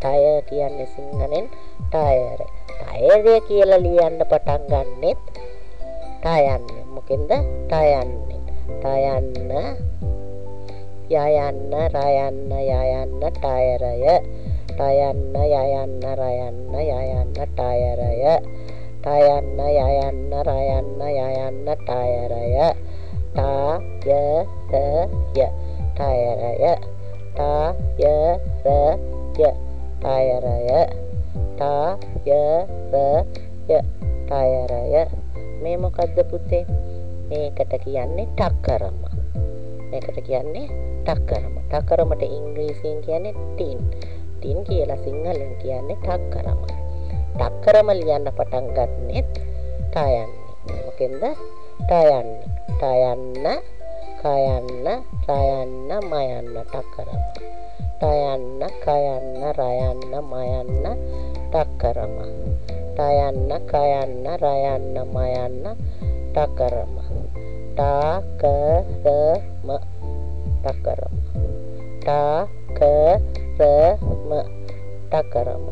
Tyre කියන්නේ සිංහලෙන් tyre. Tyre කියලා ලියන්න පටන් ගන්නෙත් ටයන්නේ. මොකෙන්ද? ටයන්නේ. ටයන්න යයන්න රයන්න යයන්න ටයරය. ටයන්න යයන්න රයන්න යයන්න ටයරය. ටයන්න යයන්න රයන්න යයන්න ටයරය. ටයරය ටයරය. ටයරය ටයරය. ටයරය ටයරය. මේ මොකද්ද පුතේ? මේකට කියන්නේ ටක්කරම. මේකට කියන්නේ ටක්කරම. ටක්කරමට ඉංග්‍රීසියෙන් කියන්නේ ටින්. ටින් කියලා සිංහලෙන් කියන්නේ ටක්කරම. ටක්කරම ලියන්න පටන් ගන්නෙත් ටයන්නේ. මොකෙන්ද? ටයන්නේ. ටයන්න කයන්න රයන්න මයන්න ටක්කරම. ටයන්න කයන්න රයන්න මයන්න ටක්කරම. ටයන්න කයන්න රයන්න මයන්න ටක්කරම. ටකරම ටක්කරම. ටකරම ටක්කරම.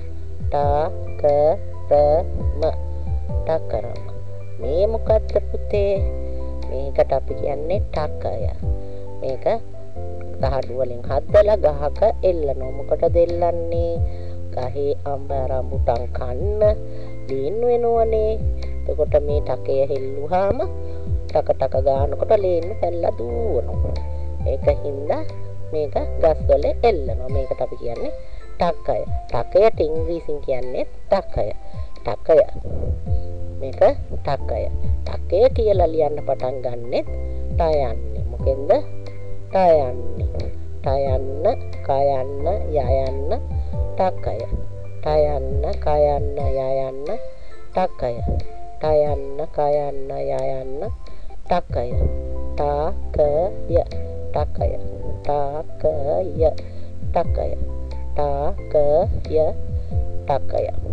ටකරම ටක්කරම. මේ මොකද්ද පුතේ? මේකට අපි කියන්නේ ටකය. මේක ගහඩු වලින් හදලා ගහක එල්ලනවා. මොකටද එල්ලන්නේ? ගහේ අඹ රඹුටන් කන්න ලීන් වෙනවනේ. එතකොට මේ ටකය හෙල්ලුවාම ටක ටක ගන්නකොට ලීන් පැල්ලා දුවනවා. ඒක හින්දා මේක ගස්වල එල්ලනවා. මේකට අපි කියන්නේ ටකය. ටකයට ඉංග්‍රීසියෙන් කියන්නේ ටකය. ටකය. මේක ටකය. ටකය කියලා ලියන්න පටන් ගන්නෙත් ටයන්නේ. මොකෙන්ද? ටයන්නේ. ටයන්න කයන්න යයන්න ටකය. ටයන්න කයන්න යයන්න ටකය. ටයන්න කයන්න යයන්න ටකය. ටකය ටකය. ටකය ටකය. ටකය ටකය.